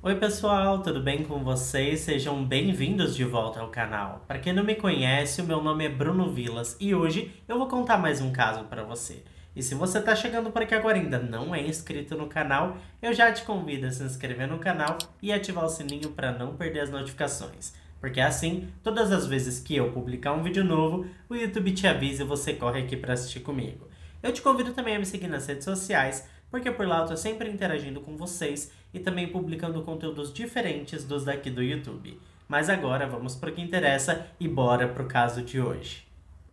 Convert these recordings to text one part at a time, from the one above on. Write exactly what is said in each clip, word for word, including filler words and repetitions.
Oi pessoal, tudo bem com vocês? Sejam bem-vindos de volta ao canal. Para quem não me conhece, o meu nome é Bruno Vilas e hoje eu vou contar mais um caso para você. E se você está chegando por aqui agora e ainda não é inscrito no canal, eu já te convido a se inscrever no canal e ativar o sininho para não perder as notificações. Porque assim, todas as vezes que eu publicar um vídeo novo, o YouTube te avisa e você corre aqui para assistir comigo. Eu te convido também a me seguir nas redes sociais, porque por lá eu tô sempre interagindo com vocês e também publicando conteúdos diferentes dos daqui do YouTube. Mas agora vamos para o que interessa e bora pro caso de hoje.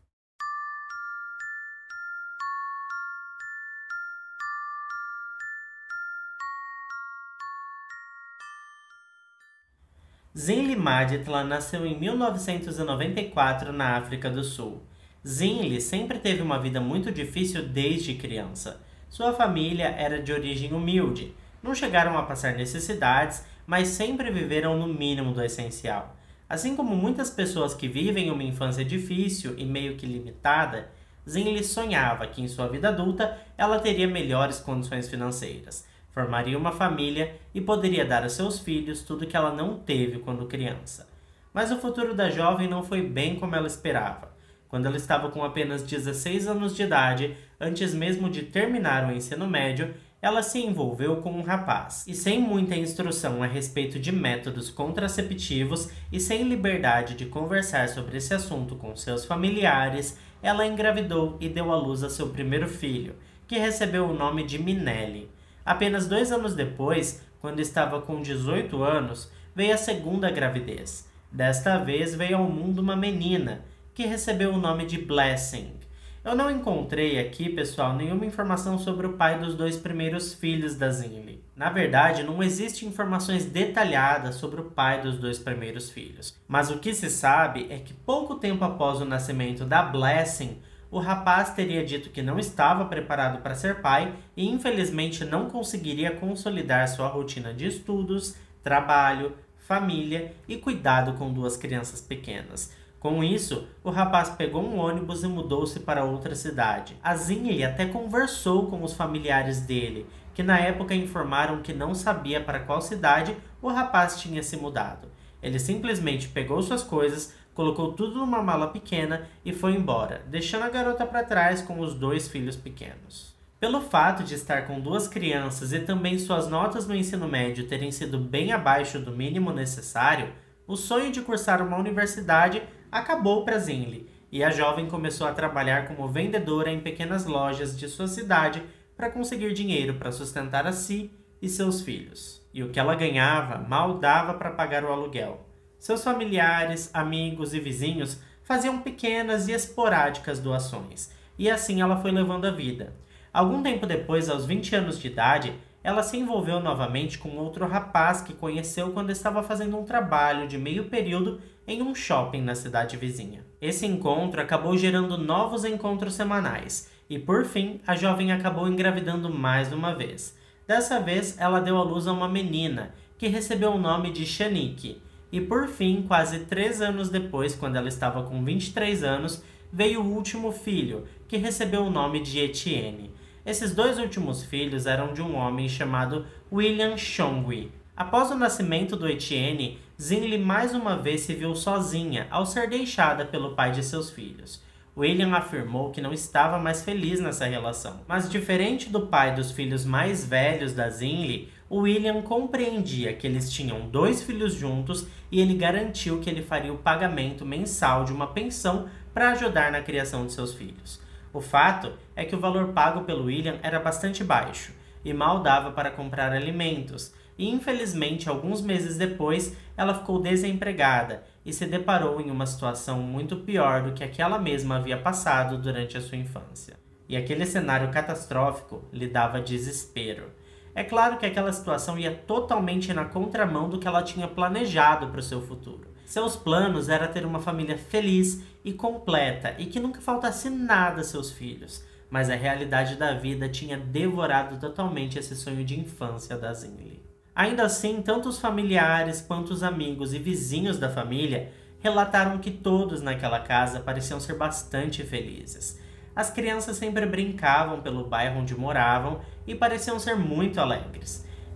Zinli Maditla nasceu em mil novecentos e noventa e quatro na África do Sul. Zinli sempre teve uma vida muito difícil desde criança. Sua família era de origem humilde. Não chegaram a passar necessidades, mas sempre viveram no mínimo do essencial. Assim como muitas pessoas que vivem uma infância difícil e meio que limitada, Zinli sonhava que em sua vida adulta ela teria melhores condições financeiras, formaria uma família e poderia dar a seus filhos tudo que ela não teve quando criança. Mas o futuro da jovem não foi bem como ela esperava. Quando ela estava com apenas dezesseis anos de idade, antes mesmo de terminar o ensino médio, ela se envolveu com um rapaz. E sem muita instrução a respeito de métodos contraceptivos e sem liberdade de conversar sobre esse assunto com seus familiares, ela engravidou e deu à luz a seu primeiro filho, que recebeu o nome de Minelli. Apenas dois anos depois, quando estava com dezoito anos, veio a segunda gravidez. Desta vez veio ao mundo uma menina, que recebeu o nome de Blessing. Eu não encontrei aqui, pessoal, nenhuma informação sobre o pai dos dois primeiros filhos da Zinli. Na verdade, não existem informações detalhadas sobre o pai dos dois primeiros filhos. Mas o que se sabe é que pouco tempo após o nascimento da Blessing, o rapaz teria dito que não estava preparado para ser pai e infelizmente não conseguiria consolidar sua rotina de estudos, trabalho, família e cuidado com duas crianças pequenas. Com isso, o rapaz pegou um ônibus e mudou-se para outra cidade. A Zinli até conversou com os familiares dele, que na época informaram que não sabia para qual cidade o rapaz tinha se mudado. Ele simplesmente pegou suas coisas, colocou tudo numa mala pequena e foi embora, deixando a garota para trás com os dois filhos pequenos. Pelo fato de estar com duas crianças e também suas notas no ensino médio terem sido bem abaixo do mínimo necessário, o sonho de cursar uma universidade acabou para Zinli, e a jovem começou a trabalhar como vendedora em pequenas lojas de sua cidade para conseguir dinheiro para sustentar a si e seus filhos. E o que ela ganhava mal dava para pagar o aluguel. Seus familiares, amigos e vizinhos faziam pequenas e esporádicas doações, e assim ela foi levando a vida. Algum tempo depois, aos vinte anos de idade, ela se envolveu novamente com outro rapaz que conheceu quando estava fazendo um trabalho de meio período em um shopping na cidade vizinha. Esse encontro acabou gerando novos encontros semanais e, por fim, a jovem acabou engravidando mais uma vez. Dessa vez, ela deu à luz a uma menina, que recebeu o nome de Shanique. E, por fim, quase três anos depois, quando ela estava com vinte e três anos, veio o último filho, que recebeu o nome de Etienne. Esses dois últimos filhos eram de um homem chamado William Chongui. Após o nascimento do Etienne, Zinli mais uma vez se viu sozinha ao ser deixada pelo pai de seus filhos. William afirmou que não estava mais feliz nessa relação, mas diferente do pai dos filhos mais velhos da Zinli, o William compreendia que eles tinham dois filhos juntos e ele garantiu que ele faria o pagamento mensal de uma pensão para ajudar na criação de seus filhos. O fato é que o valor pago pelo William era bastante baixo e mal dava para comprar alimentos, e infelizmente alguns meses depois ela ficou desempregada e se deparou em uma situação muito pior do que aquela mesma havia passado durante a sua infância. E aquele cenário catastrófico lhe dava desespero. É claro que aquela situação ia totalmente na contramão do que ela tinha planejado para o seu futuro. Seus planos era ter uma família feliz e completa e que nunca faltasse nada a seus filhos. Mas a realidade da vida tinha devorado totalmente esse sonho de infância da Zinli. Ainda assim, tanto os familiares quanto os amigos e vizinhos da família relataram que todos naquela casa pareciam ser bastante felizes. As crianças sempre brincavam pelo bairro onde moravam e pareciam ser muito alegres.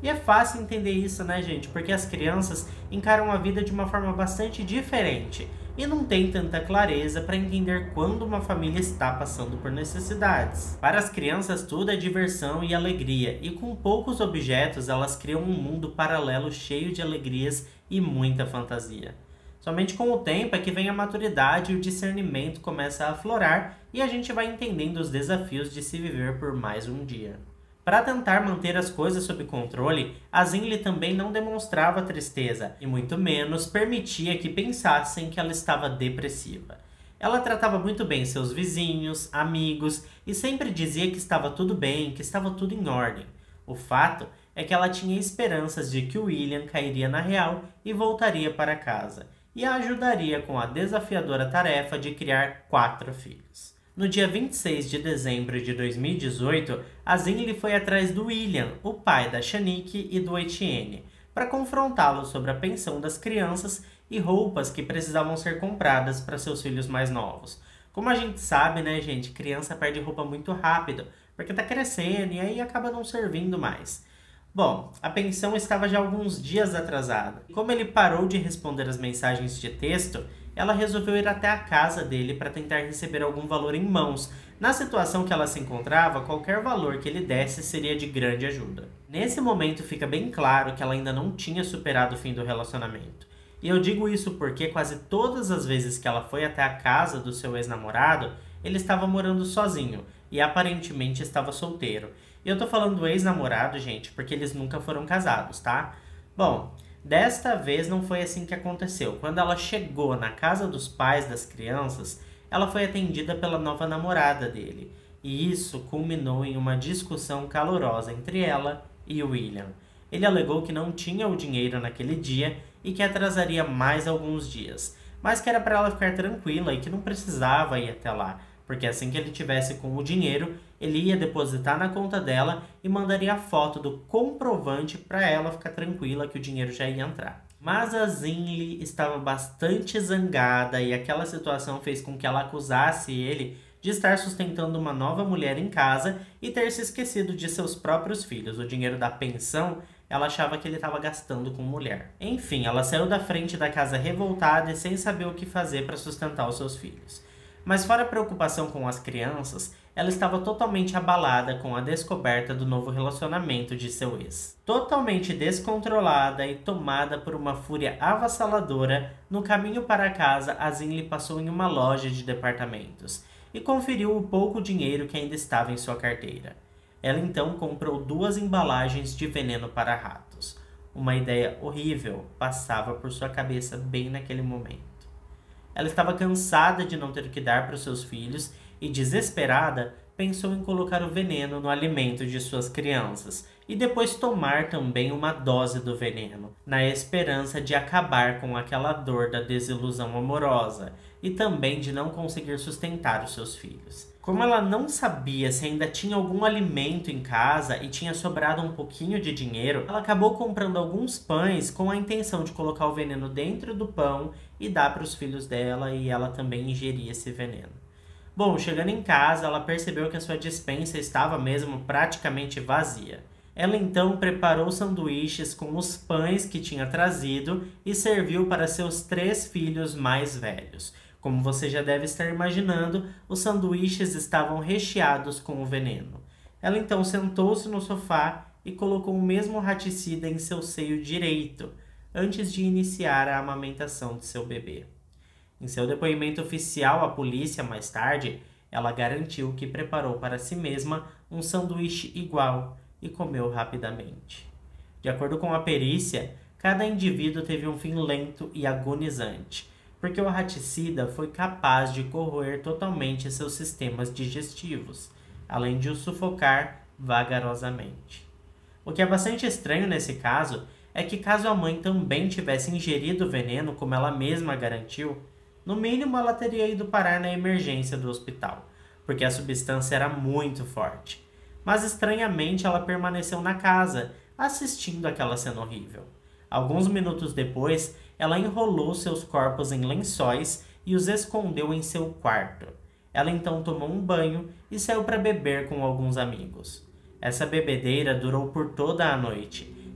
E é fácil entender isso, né, gente? Porque as crianças encaram a vida de uma forma bastante diferente e não tem tanta clareza para entender quando uma família está passando por necessidades. Para as crianças, tudo é diversão e alegria, e com poucos objetos elas criam um mundo paralelo cheio de alegrias e muita fantasia. Somente com o tempo é que vem a maturidade e o discernimento começa a aflorar e a gente vai entendendo os desafios de se viver por mais um dia. Para tentar manter as coisas sob controle, a Zinli também não demonstrava tristeza e muito menos permitia que pensassem que ela estava depressiva. Ela tratava muito bem seus vizinhos, amigos e sempre dizia que estava tudo bem, que estava tudo em ordem. O fato é que ela tinha esperanças de que o William cairia na real e voltaria para casa, e a ajudaria com a desafiadora tarefa de criar quatro filhos. No dia vinte e seis de dezembro de dois mil e dezoito, a Zinli foi atrás do William, o pai da Shanique e do Etienne, para confrontá-lo sobre a pensão das crianças e roupas que precisavam ser compradas para seus filhos mais novos. Como a gente sabe, né, gente, criança perde roupa muito rápido, porque tá crescendo e aí acaba não servindo mais. Bom, a pensão estava já alguns dias atrasada. Como ele parou de responder as mensagens de texto, ela resolveu ir até a casa dele para tentar receber algum valor em mãos. Na situação que ela se encontrava, qualquer valor que ele desse seria de grande ajuda. Nesse momento fica bem claro que ela ainda não tinha superado o fim do relacionamento. E eu digo isso porque quase todas as vezes que ela foi até a casa do seu ex-namorado, ele estava morando sozinho e aparentemente estava solteiro. E eu tô falando do ex-namorado, gente, porque eles nunca foram casados, tá? Bom, desta vez não foi assim que aconteceu. Quando ela chegou na casa dos pais das crianças, ela foi atendida pela nova namorada dele. E isso culminou em uma discussão calorosa entre ela e o William. Ele alegou que não tinha o dinheiro naquele dia e que atrasaria mais alguns dias, mas que era para ela ficar tranquila e que não precisava ir até lá, porque assim que ele tivesse com o dinheiro, ele ia depositar na conta dela e mandaria a foto do comprovante para ela ficar tranquila que o dinheiro já ia entrar. Mas a Zinli estava bastante zangada e aquela situação fez com que ela acusasse ele de estar sustentando uma nova mulher em casa e ter se esquecido de seus próprios filhos. O dinheiro da pensão, ela achava que ele estava gastando com mulher. Enfim, ela saiu da frente da casa revoltada e sem saber o que fazer para sustentar os seus filhos. Mas fora a preocupação com as crianças, ela estava totalmente abalada com a descoberta do novo relacionamento de seu ex. Totalmente descontrolada e tomada por uma fúria avassaladora, no caminho para casa, a Zinli passou em uma loja de departamentos e conferiu o pouco dinheiro que ainda estava em sua carteira. Ela então comprou duas embalagens de veneno para ratos. Uma ideia horrível passava por sua cabeça bem naquele momento. Ela estava cansada de não ter que dar para os seus filhos e, desesperada, pensou em colocar o veneno no alimento de suas crianças e depois tomar também uma dose do veneno, na esperança de acabar com aquela dor da desilusão amorosa e também de não conseguir sustentar os seus filhos. Como ela não sabia se ainda tinha algum alimento em casa e tinha sobrado um pouquinho de dinheiro, ela acabou comprando alguns pães com a intenção de colocar o veneno dentro do pão e dar para os filhos dela e ela também ingerir esse veneno. Bom, chegando em casa, ela percebeu que a sua despensa estava mesmo praticamente vazia. Ela então preparou sanduíches com os pães que tinha trazido e serviu para seus três filhos mais velhos. Como você já deve estar imaginando, os sanduíches estavam recheados com o veneno. Ela então sentou-se no sofá e colocou o mesmo raticida em seu seio direito, antes de iniciar a amamentação de seu bebê. Em seu depoimento oficial à polícia mais tarde, ela garantiu que preparou para si mesma um sanduíche igual e comeu rapidamente. De acordo com a perícia, cada indivíduo teve um fim lento e agonizante, porque o raticida foi capaz de corroer totalmente seus sistemas digestivos, além de o sufocar vagarosamente. O que é bastante estranho nesse caso é que, caso a mãe também tivesse ingerido o veneno, como ela mesma garantiu, no mínimo ela teria ido parar na emergência do hospital, porque a substância era muito forte. Mas estranhamente ela permaneceu na casa, assistindo aquela cena horrível. Alguns minutos depois, ela enrolou seus corpos em lençóis e os escondeu em seu quarto. Ela então tomou um banho e saiu para beber com alguns amigos. Essa bebedeira durou por toda a noite,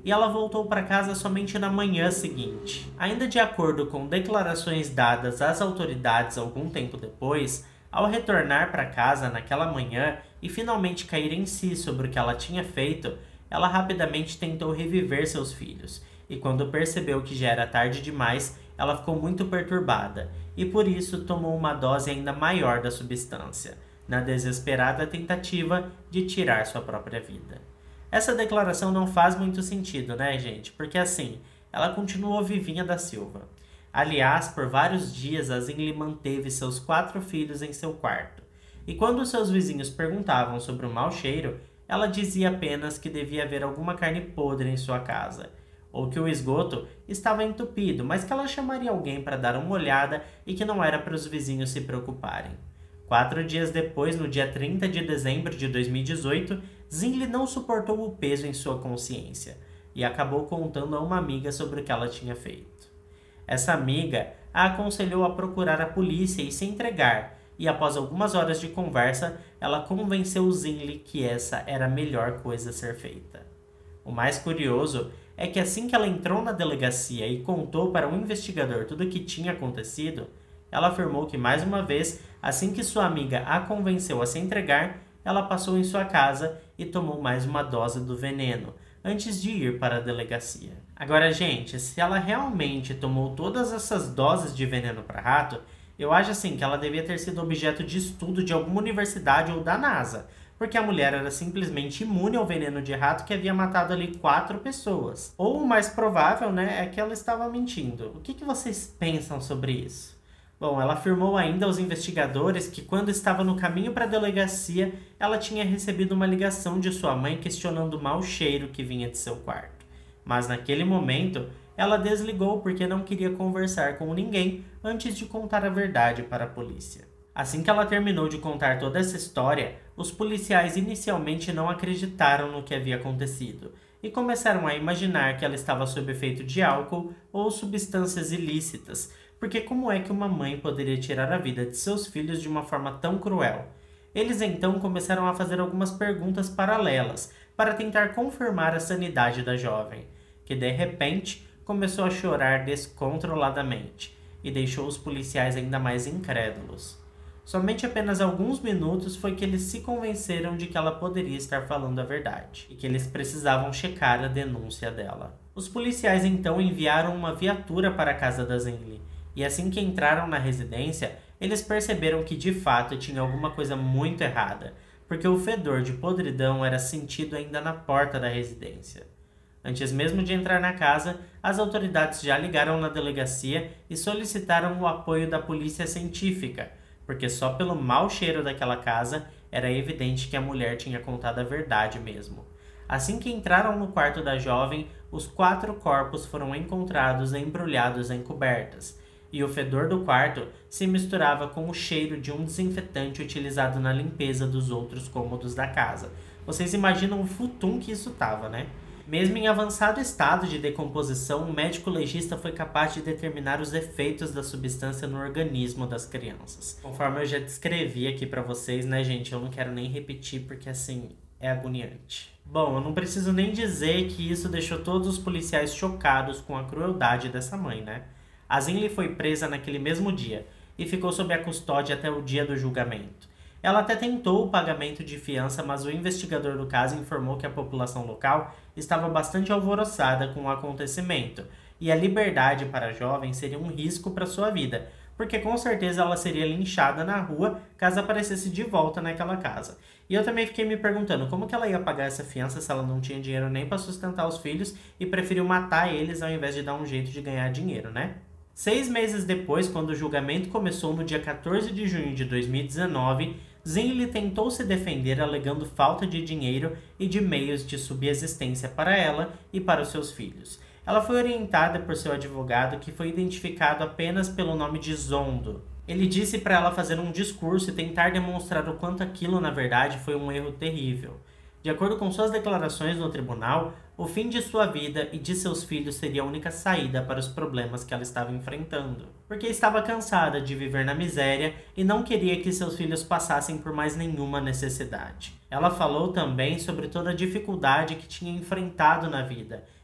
e ela voltou para casa somente na manhã seguinte. Ainda de acordo com declarações dadas às autoridades algum tempo depois, ao retornar para casa naquela manhã e finalmente cair em si sobre o que ela tinha feito, ela rapidamente tentou reviver seus filhos, e quando percebeu que já era tarde demais, ela ficou muito perturbada, e por isso tomou uma dose ainda maior da substância, na desesperada tentativa de tirar sua própria vida. Essa declaração não faz muito sentido, né, gente? Porque assim, ela continuou vivinha da Silva. Aliás, por vários dias, a Zinli manteve seus quatro filhos em seu quarto. E quando seus vizinhos perguntavam sobre o mau cheiro, ela dizia apenas que devia haver alguma carne podre em sua casa, ou que o esgoto estava entupido, mas que ela chamaria alguém para dar uma olhada e que não era para os vizinhos se preocuparem. Quatro dias depois, no dia trinta de dezembro de dois mil e dezoito, Zinli não suportou o peso em sua consciência e acabou contando a uma amiga sobre o que ela tinha feito. Essa amiga a aconselhou a procurar a polícia e se entregar, e após algumas horas de conversa, ela convenceu Zinli que essa era a melhor coisa a ser feita. O mais curioso é que assim que ela entrou na delegacia e contou para um investigador tudo o que tinha acontecido, ela afirmou que mais uma vez, assim que sua amiga a convenceu a se entregar, ela passou em sua casa e tomou mais uma dose do veneno, antes de ir para a delegacia. Agora, gente, se ela realmente tomou todas essas doses de veneno para rato, eu acho assim que ela devia ter sido objeto de estudo de alguma universidade ou da NASA, porque a mulher era simplesmente imune ao veneno de rato que havia matado ali quatro pessoas. Ou o mais provável, né, é que ela estava mentindo. O que, que vocês pensam sobre isso? Bom, ela afirmou ainda aos investigadores que quando estava no caminho para a delegacia, ela tinha recebido uma ligação de sua mãe questionando o mau cheiro que vinha de seu quarto. Mas naquele momento, ela desligou porque não queria conversar com ninguém antes de contar a verdade para a polícia. Assim que ela terminou de contar toda essa história, os policiais inicialmente não acreditaram no que havia acontecido e começaram a imaginar que ela estava sob efeito de álcool ou substâncias ilícitas, porque como é que uma mãe poderia tirar a vida de seus filhos de uma forma tão cruel? Eles então começaram a fazer algumas perguntas paralelas para tentar confirmar a sanidade da jovem, que de repente começou a chorar descontroladamente e deixou os policiais ainda mais incrédulos. Somente apenas alguns minutos foi que eles se convenceram de que ela poderia estar falando a verdade e que eles precisavam checar a denúncia dela. Os policiais então enviaram uma viatura para a casa da Zinli e assim que entraram na residência, eles perceberam que de fato tinha alguma coisa muito errada, porque o fedor de podridão era sentido ainda na porta da residência. Antes mesmo de entrar na casa, as autoridades já ligaram na delegacia e solicitaram o apoio da polícia científica, porque só pelo mau cheiro daquela casa era evidente que a mulher tinha contado a verdade mesmo. Assim que entraram no quarto da jovem, os quatro corpos foram encontrados embrulhados em cobertas, e o fedor do quarto se misturava com o cheiro de um desinfetante utilizado na limpeza dos outros cômodos da casa. Vocês imaginam o futum que isso estava, né? Mesmo em avançado estado de decomposição, o médico legista foi capaz de determinar os efeitos da substância no organismo das crianças. Conforme eu já descrevi aqui pra vocês, né, gente? Eu não quero nem repetir porque, assim, é agoniante. Bom, eu não preciso nem dizer que isso deixou todos os policiais chocados com a crueldade dessa mãe, né? A Zinli foi presa naquele mesmo dia e ficou sob a custódia até o dia do julgamento. Ela até tentou o pagamento de fiança, mas o investigador do caso informou que a população local estava bastante alvoroçada com o acontecimento e a liberdade para a jovem seria um risco para sua vida, porque com certeza ela seria linchada na rua caso aparecesse de volta naquela casa. E eu também fiquei me perguntando como que ela ia pagar essa fiança se ela não tinha dinheiro nem para sustentar os filhos e preferiu matar eles ao invés de dar um jeito de ganhar dinheiro, né? Seis meses depois, quando o julgamento começou no dia quatorze de junho de dois mil e dezenove, Zinli tentou se defender alegando falta de dinheiro e de meios de subsistência para ela e para os seus filhos. Ela foi orientada por seu advogado, que foi identificado apenas pelo nome de Zondo. Ele disse para ela fazer um discurso e tentar demonstrar o quanto aquilo, na verdade, foi um erro terrível. De acordo com suas declarações no tribunal, o fim de sua vida e de seus filhos seria a única saída para os problemas que ela estava enfrentando, porque estava cansada de viver na miséria e não queria que seus filhos passassem por mais nenhuma necessidade. Ela falou também sobre toda a dificuldade que tinha enfrentado na vida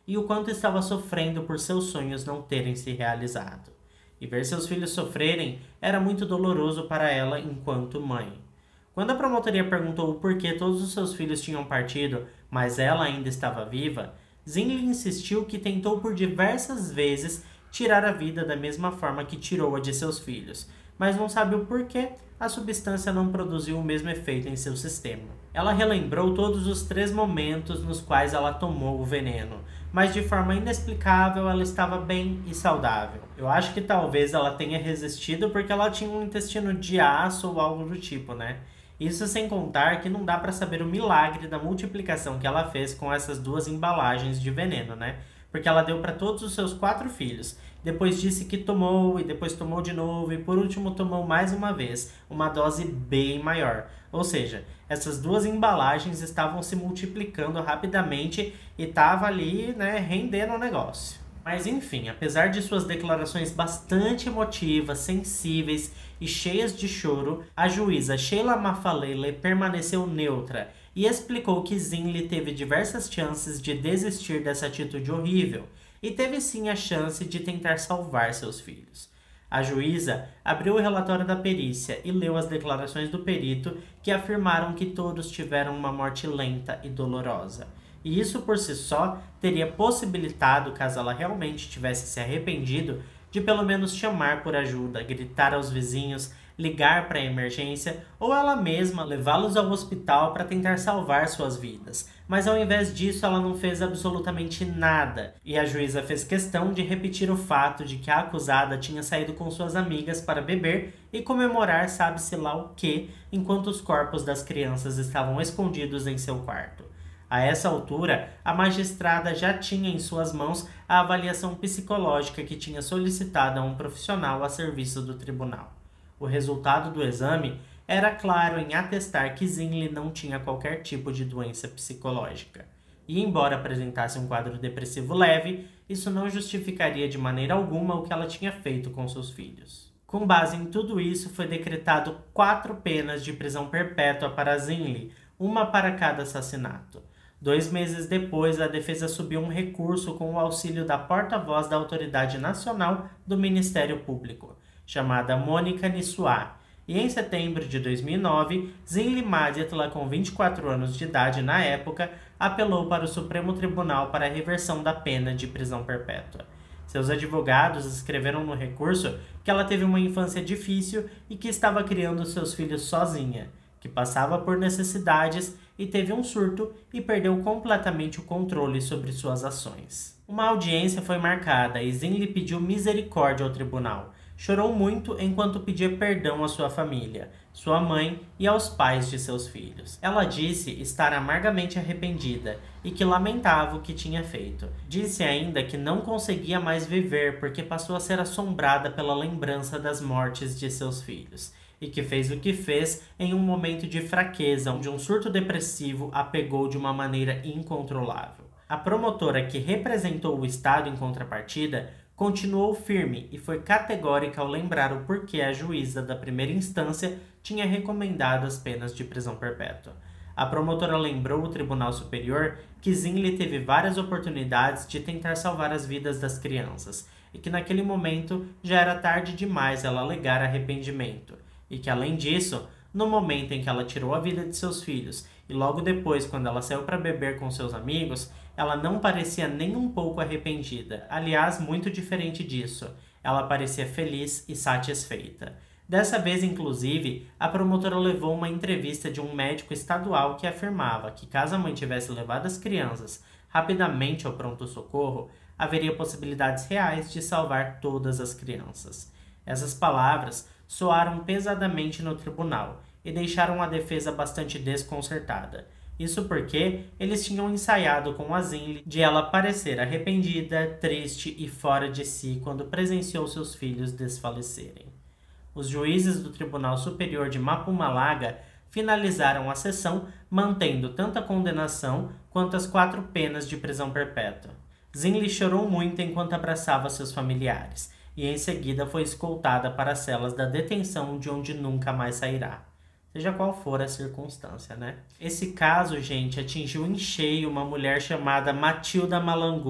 e o quanto estava sofrendo por seus sonhos não terem se realizado. E ver seus filhos sofrerem era muito doloroso para ela enquanto mãe. Quando a promotoria perguntou o porquê todos os seus filhos tinham partido, mas ela ainda estava viva, Zingli insistiu que tentou por diversas vezes tirar a vida da mesma forma que tirou a de seus filhos, mas não sabe o porquê a substância não produziu o mesmo efeito em seu sistema. Ela relembrou todos os três momentos nos quais ela tomou o veneno, mas de forma inexplicável ela estava bem e saudável. Eu acho que talvez ela tenha resistido porque ela tinha um intestino de aço ou algo do tipo, né? Isso sem contar que não dá para saber o milagre da multiplicação que ela fez com essas duas embalagens de veneno, né? Porque ela deu para todos os seus quatro filhos. Depois disse que tomou, e depois tomou de novo, e por último tomou mais uma vez, uma dose bem maior. Ou seja, essas duas embalagens estavam se multiplicando rapidamente e estava ali, né, rendendo o negócio. Mas enfim, apesar de suas declarações bastante emotivas, sensíveis e cheias de choro, a juíza Sheila Mafalele permaneceu neutra e explicou que Zingli teve diversas chances de desistir dessa atitude horrível e teve sim a chance de tentar salvar seus filhos. A juíza abriu o relatório da perícia e leu as declarações do perito que afirmaram que todos tiveram uma morte lenta e dolorosa. E isso por si só teria possibilitado, caso ela realmente tivesse se arrependido, de pelo menos chamar por ajuda, gritar aos vizinhos, ligar para a emergência ou ela mesma levá-los ao hospital para tentar salvar suas vidas. Mas ao invés disso ela não fez absolutamente nada e a juíza fez questão de repetir o fato de que a acusada tinha saído com suas amigas para beber e comemorar sabe-se lá o que, enquanto os corpos das crianças estavam escondidos em seu quarto. A essa altura, a magistrada já tinha em suas mãos a avaliação psicológica que tinha solicitado a um profissional a serviço do tribunal. O resultado do exame era claro em atestar que Zingli não tinha qualquer tipo de doença psicológica. E embora apresentasse um quadro depressivo leve, isso não justificaria de maneira alguma o que ela tinha feito com seus filhos. Com base em tudo isso, foi decretado quatro penas de prisão perpétua para Zingli, uma para cada assassinato. Dois meses depois, a defesa subiu um recurso com o auxílio da porta-voz da Autoridade Nacional do Ministério Público, chamada Mônica Nissuá, e em setembro de dois mil e nove, Zingli Madjetla, com vinte e quatro anos de idade na época, apelou para o Supremo Tribunal para a reversão da pena de prisão perpétua. Seus advogados escreveram no recurso que ela teve uma infância difícil e que estava criando seus filhos sozinha, que passava por necessidades e teve um surto e perdeu completamente o controle sobre suas ações. Uma audiência foi marcada e Zingli pediu misericórdia ao tribunal. Chorou muito enquanto pedia perdão à sua família, sua mãe e aos pais de seus filhos. Ela disse estar amargamente arrependida e que lamentava o que tinha feito. Disse ainda que não conseguia mais viver porque passou a ser assombrada pela lembrança das mortes de seus filhos e que fez o que fez em um momento de fraqueza, onde um surto depressivo a pegou de uma maneira incontrolável. A promotora que representou o Estado em contrapartida continuou firme e foi categórica ao lembrar o porquê a juíza da primeira instância tinha recomendado as penas de prisão perpétua. A promotora lembrou o Tribunal Superior que Zingli teve várias oportunidades de tentar salvar as vidas das crianças e que naquele momento já era tarde demais ela alegar arrependimento. E que, além disso, no momento em que ela tirou a vida de seus filhos e logo depois, quando ela saiu para beber com seus amigos, ela não parecia nem um pouco arrependida. Aliás, muito diferente disso, ela parecia feliz e satisfeita. Dessa vez, inclusive, a promotora levou uma entrevista de um médico estadual que afirmava que, caso a mãe tivesse levado as crianças rapidamente ao pronto-socorro, haveria possibilidades reais de salvar todas as crianças. Essas palavras soaram pesadamente no tribunal e deixaram a defesa bastante desconcertada. Isso porque eles tinham ensaiado com a Zingli de ela parecer arrependida, triste e fora de si quando presenciou seus filhos desfalecerem. Os juízes do Tribunal Superior de Mpumalanga finalizaram a sessão mantendo tanto a condenação quanto as quatro penas de prisão perpétua. Zingli chorou muito enquanto abraçava seus familiares e em seguida foi escoltada para as celas da detenção de onde nunca mais sairá. Seja qual for a circunstância, né? Esse caso, gente, atingiu em cheio uma mulher chamada Matilda Malangu.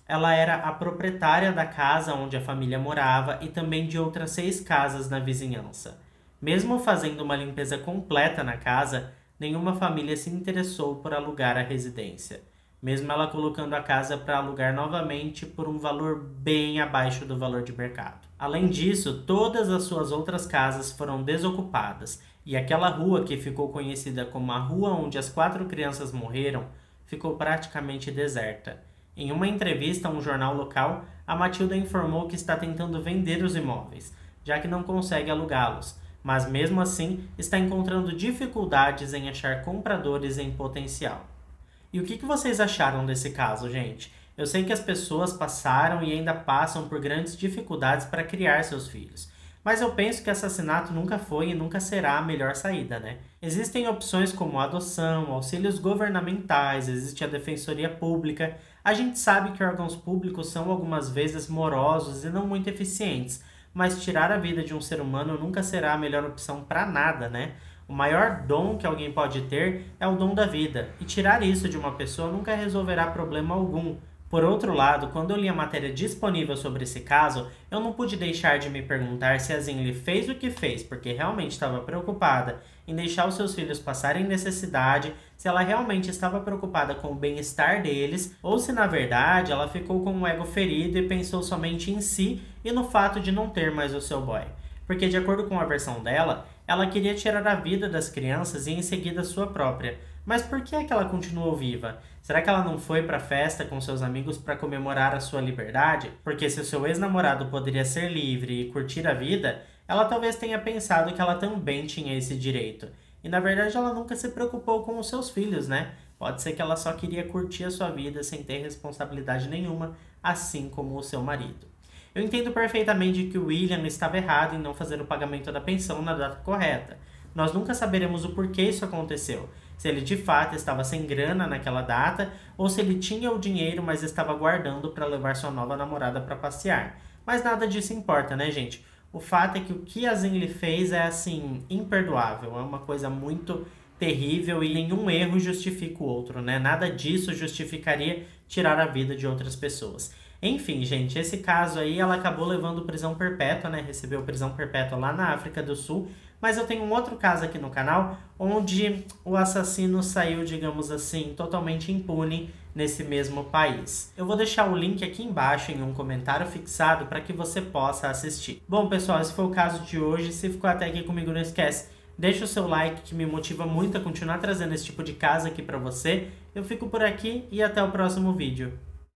Ela era a proprietária da casa onde a família morava e também de outras seis casas na vizinhança. Mesmo fazendo uma limpeza completa na casa, nenhuma família se interessou por alugar a residência, mesmo ela colocando a casa para alugar novamente por um valor bem abaixo do valor de mercado. Além disso, todas as suas outras casas foram desocupadas e aquela rua que ficou conhecida como a rua onde as quatro crianças morreram ficou praticamente deserta. Em uma entrevista a um jornal local, a Matilda informou que está tentando vender os imóveis, já que não consegue alugá-los, mas mesmo assim está encontrando dificuldades em achar compradores em potencial. E o que vocês acharam desse caso, gente? Eu sei que as pessoas passaram e ainda passam por grandes dificuldades para criar seus filhos, mas eu penso que assassinato nunca foi e nunca será a melhor saída, né? Existem opções como adoção, auxílios governamentais, existe a defensoria pública. A gente sabe que órgãos públicos são algumas vezes morosos e não muito eficientes, mas tirar a vida de um ser humano nunca será a melhor opção para nada, né? O maior dom que alguém pode ter é o dom da vida, e tirar isso de uma pessoa nunca resolverá problema algum. Por outro lado, quando eu li a matéria disponível sobre esse caso, eu não pude deixar de me perguntar se a Zinli fez o que fez porque realmente estava preocupada em deixar os seus filhos passarem necessidade, se ela realmente estava preocupada com o bem-estar deles, ou se na verdade ela ficou com o ego ferido e pensou somente em si e no fato de não ter mais o seu boy. Porque de acordo com a versão dela, ela queria tirar a vida das crianças e em seguida a sua própria. Mas por que é que ela continuou viva? Será que ela não foi para a festa com seus amigos para comemorar a sua liberdade? Porque se o seu ex-namorado poderia ser livre e curtir a vida, ela talvez tenha pensado que ela também tinha esse direito. E na verdade ela nunca se preocupou com os seus filhos, né? Pode ser que ela só queria curtir a sua vida sem ter responsabilidade nenhuma, assim como o seu marido. Eu entendo perfeitamente que o William estava errado em não fazer o pagamento da pensão na data correta. Nós nunca saberemos o porquê isso aconteceu. Se ele de fato estava sem grana naquela data, ou se ele tinha o dinheiro, mas estava guardando para levar sua nova namorada para passear. Mas nada disso importa, né, gente? O fato é que o que a Zinli fez é, assim, imperdoável. É uma coisa muito terrível e nenhum erro justifica o outro, né? Nada disso justificaria tirar a vida de outras pessoas. Enfim, gente, esse caso aí, ela acabou levando prisão perpétua, né? Recebeu prisão perpétua lá na África do Sul. Mas eu tenho um outro caso aqui no canal, onde o assassino saiu, digamos assim, totalmente impune nesse mesmo país. Eu vou deixar o link aqui embaixo em um comentário fixado para que você possa assistir. Bom, pessoal, esse foi o caso de hoje. Se ficou até aqui comigo, não esquece, deixa o seu like que me motiva muito a continuar trazendo esse tipo de caso aqui para você. Eu fico por aqui e até o próximo vídeo.